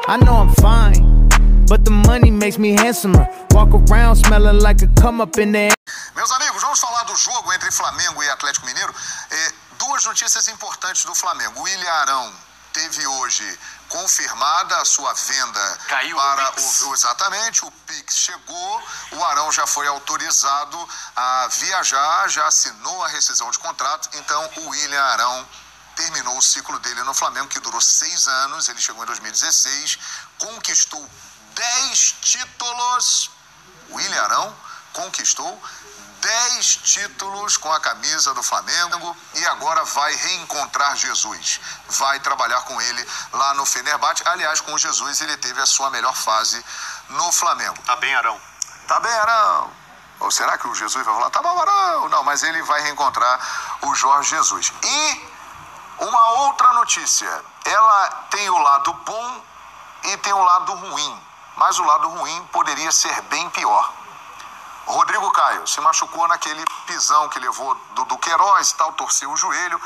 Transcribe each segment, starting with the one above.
I know I'm fine, but the money makes me handsomer. Walk around smelling like a come up in there. Meus amigos, vamos falar do jogo entre Flamengo e Atlético Mineiro. Duas notícias importantes do Flamengo. O William Arão teve hoje confirmada a sua venda. Caiu para o Pix. Exatamente, o Pix chegou, o Arão já foi autorizado a viajar, já assinou a rescisão de contrato, então o William Arão terminou o ciclo dele no Flamengo, que durou 6 anos, ele chegou em 2016, conquistou 10 títulos, o William Arão conquistou 10 títulos com a camisa do Flamengo e agora vai reencontrar Jesus. Vai trabalhar com ele lá no Fenerbahçe. Aliás, com o Jesus ele teve a sua melhor fase no Flamengo. Tá bem, Arão. Tá bem, Arão. Ou será que o Jesus vai falar, tá bom, Arão? Não, mas ele vai reencontrar o Jorge Jesus. E uma outra notícia. Ela tem o lado bom e tem o lado ruim. Mas o lado ruim poderia ser bem pior. Rodrigo Caio se machucou naquele pisão que levou do Queiroz e tal, torceu o joelho.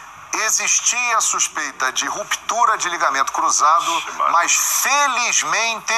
Existia suspeita de ruptura de ligamento cruzado, mas felizmente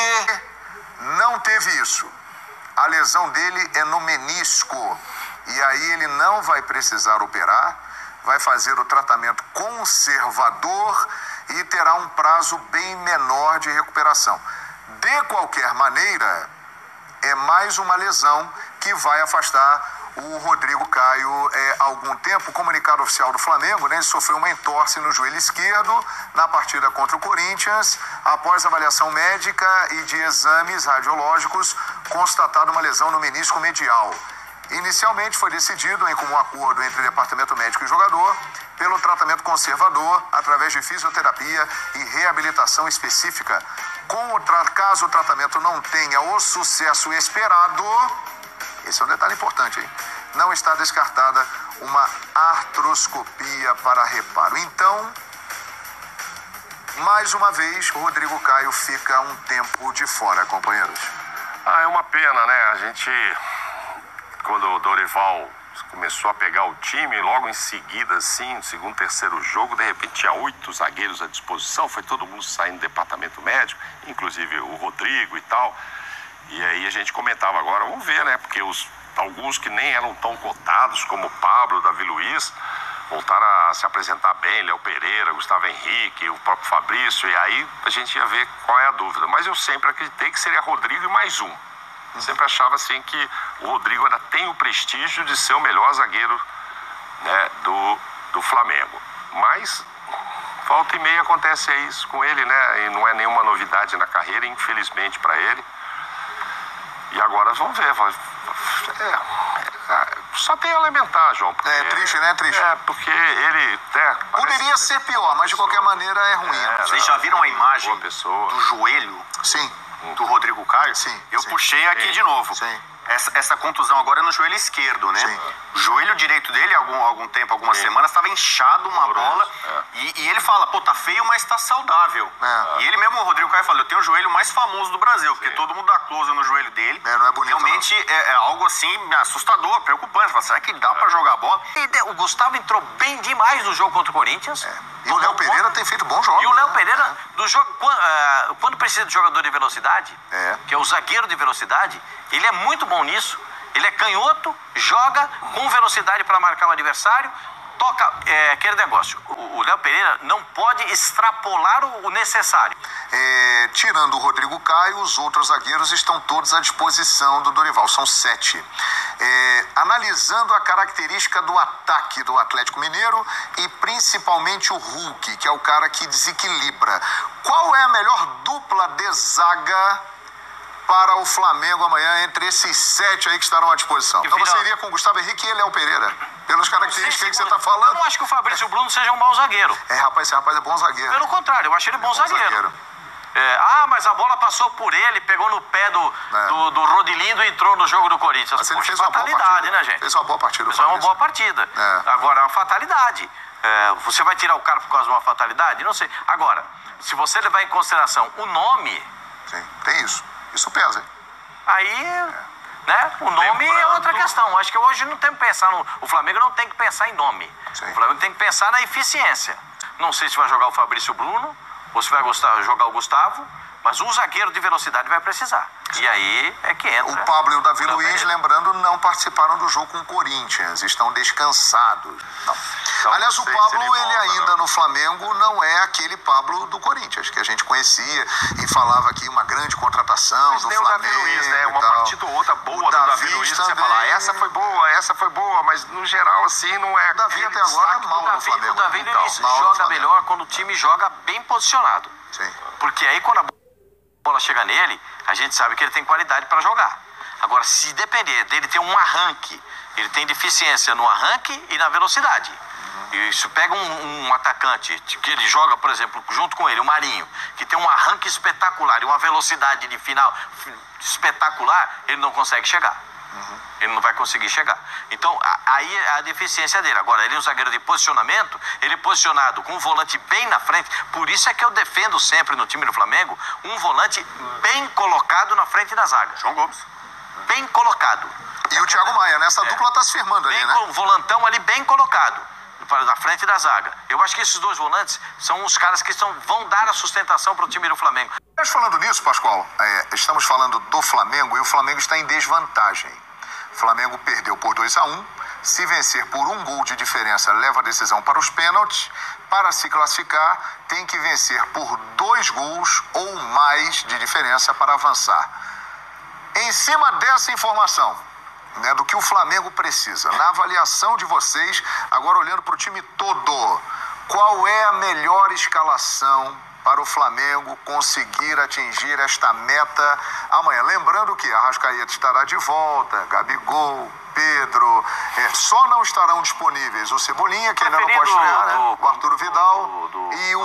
não teve isso. A lesão dele é no menisco e aí ele não vai precisar operar, vai fazer o tratamento conservador e terá um prazo bem menor de recuperação. De qualquer maneira, é mais uma lesão que vai afastar o Rodrigo Caio algum tempo. O comunicado oficial do Flamengo, né, ele sofreu uma entorse no joelho esquerdo na partida contra o Corinthians. Após avaliação médica e de exames radiológicos, constatada uma lesão no menisco medial. Inicialmente foi decidido em comum acordo entre departamento médico e jogador pelo tratamento conservador através de fisioterapia e reabilitação específica. Caso o tratamento não tenha o sucesso esperado, esse é um detalhe importante, hein? Não está descartada uma artroscopia para reparo. Então, mais uma vez, o Rodrigo Caio fica um tempo de fora, companheiros. É uma pena, né? A gente, quando o Dorival começou a pegar o time, logo em seguida, assim, no segundo, terceiro jogo, de repente tinha 8 zagueiros à disposição, foi todo mundo saindo do departamento médico, inclusive o Rodrigo e tal. E aí a gente comentava agora, vamos ver, né? Porque alguns que nem eram tão cotados, como o Pablo, Davi Luiz, voltaram a se apresentar bem, Léo Pereira, Gustavo Henrique, o próprio Fabrício, e aí a gente ia ver qual é a dúvida. Mas eu sempre acreditei que seria Rodrigo e mais um. Sempre achava assim que o Rodrigo ainda tem o prestígio de ser o melhor zagueiro, né, do Flamengo. Mas volta e meia acontece isso com ele, né? E não é nenhuma novidade na carreira, infelizmente para ele. E agora vamos ver. Só tem a lamentar, João. É triste, né? Triste. Porque ele... Poderia ser pior, mas de qualquer maneira é ruim. Vocês já viram a imagem pessoa. do joelho? Sim. Do Rodrigo Caio? Sim. Eu puxei aqui de novo. Sim. Essa contusão agora é no joelho esquerdo, né? Sim. O joelho direito dele, algum tempo, algumas semanas, estava inchado uma bola. E ele fala, pô, tá feio, mas tá saudável. E ele mesmo, o Rodrigo Caio, falou, eu tenho o joelho mais famoso do Brasil, porque todo mundo dá close no joelho dele. Não é bonito. Realmente é algo assim, assustador, preocupante. Fala, será que dá pra jogar bola? E o Gustavo entrou bem demais no jogo contra o Corinthians. E o Léo Pereira tem feito bons jogos. E o Léo Pereira, do jogo, quando precisa de jogador de velocidade, que é o zagueiro de velocidade, ele é muito bom nisso. Ele é canhoto, joga com velocidade para marcar o adversário, toca aquele negócio. O Léo Pereira não pode extrapolar o necessário. Tirando o Rodrigo Caio, os outros zagueiros estão todos à disposição do Dorival, são 7. Analisando a característica do ataque do Atlético Mineiro e principalmente o Hulk, que é o cara que desequilibra. Qual é a melhor dupla de zaga para o Flamengo amanhã entre esses 7 aí que estarão à disposição? Então você iria com Gustavo Henrique e Léo Pereira, pelas características que você está falando? Eu não acho que o Fabrício Bruno seja um mau zagueiro. Rapaz, esse rapaz é bom zagueiro. Pelo contrário, eu acho ele bom zagueiro. Mas a bola passou por ele, pegou no pé do Rodilindo e entrou no jogo do Corinthians. Mas ele fez uma boa partida, né, gente? Fez uma boa partida. Fez uma boa partida. Agora, é uma fatalidade. Você vai tirar o cara por causa de uma fatalidade? Não sei. Agora, se você levar em consideração o nome... Sim, tem isso. Isso pesa, hein? Aí, né? O nome é outra questão. Acho que hoje não tem que pensar no... O Flamengo não tem que pensar em nome. Sim. O Flamengo tem que pensar na eficiência. Não sei se vai jogar o Fabrício Bruno ou se vai jogar o Gustavo, mas um zagueiro de velocidade vai precisar. E aí é que entra. O Pablo e o Davi Luiz, lembrando, não participaram do jogo com o Corinthians, estão descansados. Não. Então, aliás, o Pablo, ele ainda no Flamengo não é aquele Pablo do Corinthians, que a gente conhecia e falava aqui uma grande contratação do Flamengo. O Davi Luiz, né? Uma partida ou outra boa do Davi Luiz, você fala, essa foi boa, mas no geral, assim, não é... O Davi até agora é mal no Flamengo. O Davi Luiz joga melhor quando o time joga bem posicionado. Sim. Porque aí quando a bola chega nele, a gente sabe que ele tem qualidade para jogar. Agora, se depender dele ter um arranque, ele tem deficiência no arranque e na velocidade. E se pega um atacante que ele joga, por exemplo, junto com ele, o Marinho, que tem um arranque espetacular e uma velocidade de final espetacular, ele não consegue chegar. Ele não vai conseguir chegar. Então, aí é a deficiência dele. Agora, ele é um zagueiro de posicionamento, ele posicionado com um volante bem na frente. Por isso é que eu defendo sempre no time do Flamengo um volante bem colocado na frente da zaga. João Gomes. Bem colocado. E o Thiago Maia, nessa dupla tá se firmando ali, né? Um volantão ali bem colocado na frente da zaga. Eu acho que esses dois volantes são os caras que vão dar a sustentação para o time do Flamengo. Mas falando nisso, Pascoal, estamos falando do Flamengo e o Flamengo está em desvantagem. O Flamengo perdeu por 2-1. Se vencer por 1 gol de diferença, leva a decisão para os pênaltis. Para se classificar, tem que vencer por 2 gols ou mais de diferença para avançar. Em cima dessa informação, né, do que o Flamengo precisa, na avaliação de vocês, agora olhando para o time todo, qual é a melhor escalação para o Flamengo conseguir atingir esta meta amanhã? Lembrando que Arrascaeta estará de volta, Gabigol, Pedro, só não estarão disponíveis o Cebolinha, que ainda não pode estrear, né? O Arturo Vidal e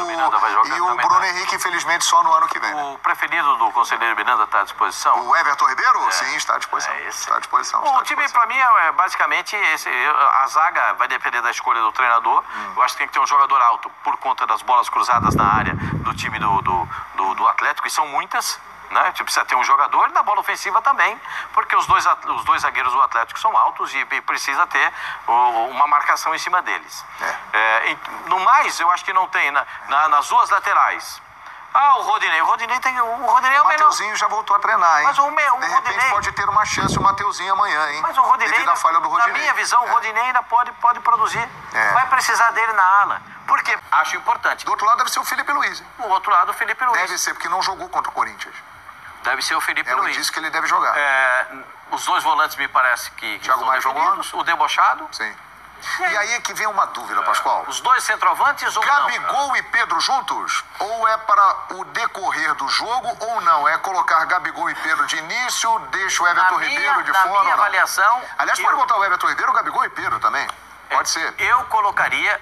o Bruno Henrique, infelizmente, só no ano que vem. O preferido do conselheiro Miranda está à disposição? O Everton Ribeiro? Sim, está à disposição. Está à disposição. O time, para mim, é basicamente esse. A zaga vai depender da escolha do treinador. Eu acho que tem que ter um jogador alto por conta das bolas cruzadas na área do time do Atlético, e são muitas. Né? Precisa ter um jogador, e na bola ofensiva também, porque os dois zagueiros do Atlético são altos e precisa ter uma marcação em cima deles. No mais, eu acho que não tem nas duas laterais. O Rodinei. O Rodinei é o melhor. O Mateuzinho já voltou a treinar, hein? Mas de repente pode ter uma chance o Mateuzinho amanhã, hein? Mas o Rodinei, devido à falha do Rodinei. Na minha visão, o Rodinei ainda pode produzir. Vai precisar dele na ala. Por quê? Acho importante. Do outro lado deve ser o Felipe Luiz, hein? Do outro lado, o Felipe Luiz. Deve ser, porque não jogou contra o Corinthians. Deve ser o Felipe Luiz. Ele disse que ele deve jogar. Os dois volantes me parece que Thiago Maia jogou? O debochado. Sim. E aí é que vem uma dúvida, Pascoal. Os dois centroavantes ou Gabigol não? e Pedro juntos? Ou é para o decorrer do jogo ou não? É colocar Gabigol e Pedro de início, deixa o Everton Ribeiro de fora? Na minha avaliação... Aliás, pode botar o Everton Ribeiro, o Gabigol e Pedro também. Pode ser. Eu colocaria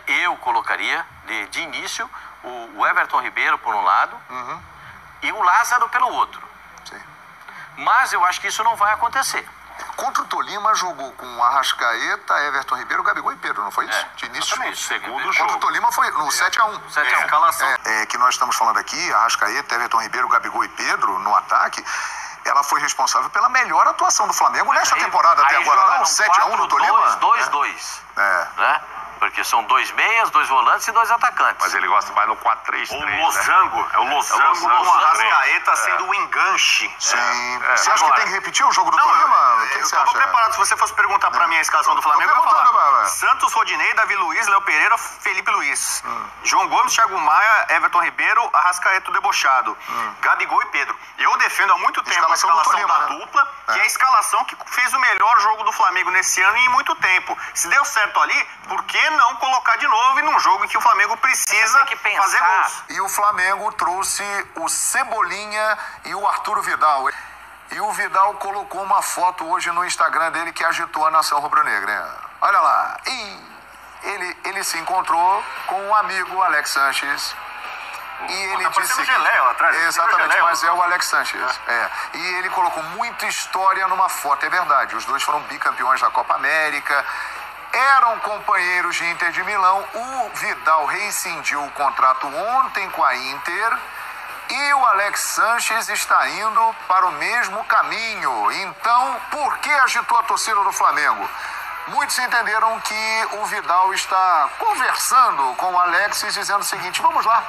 de início o Everton Ribeiro por um lado e o Lázaro pelo outro. Sim. Mas eu acho que isso não vai acontecer. Contra o Tolima jogou com Arrascaeta, Everton Ribeiro, Gabigol e Pedro, não foi isso? De início. Segundo jogo. Contra o Tolima foi no 7-1. 7-1. Escalação. Que nós estamos falando aqui, Arrascaeta, Everton Ribeiro, Gabigol e Pedro no ataque. Ela foi responsável pela melhor atuação do Flamengo nesta temporada até agora, não? 7-1 no Tolima? 2-2. Né? Porque são 2 meias, 2 volantes e 2 atacantes. Mas ele gosta mais no 4-3-3. O losango. Né? É o losango com o Arrascaeta sendo o enganche. Sim. Você acha que tem que repetir o jogo do Tolima? Eu estava preparado. Se você fosse perguntar para mim a escalação do Flamengo, eu ia falar Santos, Rodinei, Davi Luiz, Léo Pereira, Felipe Luiz. João Gomes, Thiago Maia, Everton Ribeiro, Arrascaeta debochado. Gabigol e Pedro. Eu defendo há muito tempo a escalação da dupla, que é a escalação que fez o melhor jogo do Flamengo nesse ano e em muito tempo. Se deu certo ali, por que não colocar de novo em um jogo em que o Flamengo precisa fazer gols? E o Flamengo trouxe o Cebolinha e o Arturo Vidal. E o Vidal colocou uma foto hoje no Instagram dele que agitou a nação rubro-negra. Olha lá. E ele se encontrou com um amigo, Alex Sanches. E ele disse que... Geléu atrás. Exatamente, mas é o Alex Sanches. E ele colocou muita história numa foto, é verdade. Os dois foram bicampeões da Copa América. Eram companheiros de Inter de Milão. O Vidal rescindiu o contrato ontem com a Inter. E o Alex Sanches está indo para o mesmo caminho. Então, por que agitou a torcida do Flamengo? Muitos entenderam que o Vidal está conversando com o Alex e dizendo o seguinte: vamos lá,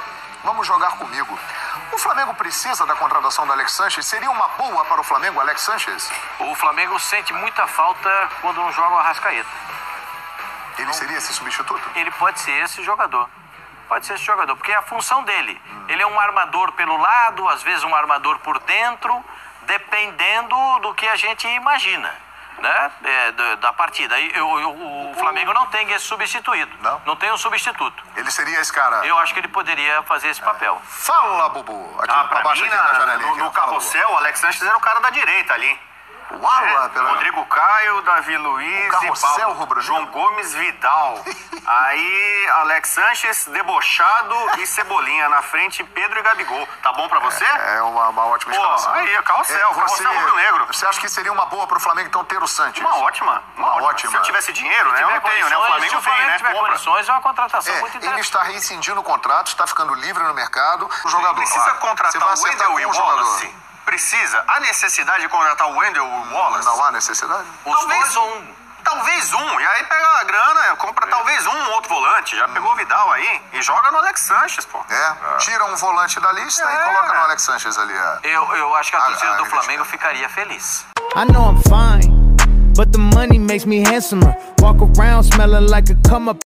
Vamos jogar comigo. O Flamengo precisa da contratação do Alex Sanches? Seria uma boa para o Flamengo, Alex Sanches? O Flamengo sente muita falta quando não joga o Arrascaeta. Ele seria esse substituto? Ele pode ser esse jogador. Pode ser esse jogador, porque é a função dele. Ele é um armador pelo lado, às vezes um armador por dentro, dependendo do que a gente imagina, né? Da partida. O Flamengo não tem esse substituído. Não tem um substituto. Ele seria esse cara? Eu acho que ele poderia fazer esse papel. Fala, Bubu. Aqui pra baixo, mim, aqui na janelinha. No carrossel, o Alex Sanches era o cara da direita ali. Rodrigo Caio, Davi Luiz e Paulo. João Gomes, Vidal. Aí, Alex Sanches, Debochado e Cebolinha. Na frente, Pedro e Gabigol. Tá bom pra você? É uma ótima escalação. Aí, carrossel rubro-negro. Você acha que seria uma boa pro Flamengo, então, ter o Sanches? Uma ótima. Se eu tivesse dinheiro, né? Eu não tenho, né? O Flamengo tem, né? Se o Flamengo tiver condições, é uma contratação muito interessante. Ele está rescindindo o contrato, está ficando livre no mercado. O jogador precisa contratar o Wendel e o Wallace. Precisa. Há necessidade de contratar o Wendel e o Wallace? Não há necessidade? Talvez um. E aí pega a grana, compra talvez um outro volante. Já pegou o Vidal aí e joga no Alex Sanches, pô. Tira um volante da lista e coloca no Alex Sanches ali. Eu acho que a torcida do Flamengo ficaria feliz. I know I'm fine, but the money makes me handsomer. Walk around smelling like a come up.